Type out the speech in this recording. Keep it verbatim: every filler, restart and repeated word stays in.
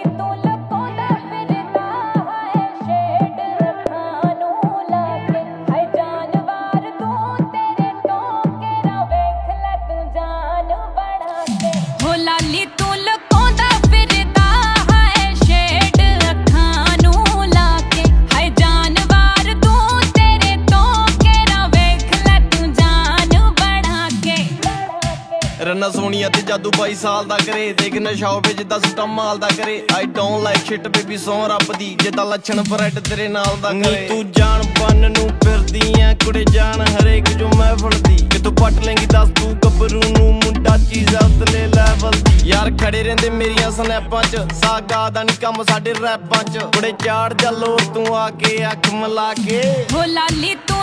रन्ना सोनिया ते जादू बाई साल दा करे देख नशा होवे जिद्दां सुट्टा माल दा करे I don't like shit baby सौ रब दी जिद्दां लच्छण ब्रेड तेरे नाल दा करे तू जान बन नू फिरदी ऐ कुड़े जान हरेक जो मैं फड़दी कि तू पट लेंगी दस तू गबरू नू मुंडा चीज़ उतले लेवल दी यार खड़े रहिंदे मेरियां स्नैपां च सागा दा नी कम साडे रैपां च कुड़े चाड़ जा लोर तू आके अख मिला के हो लाली तू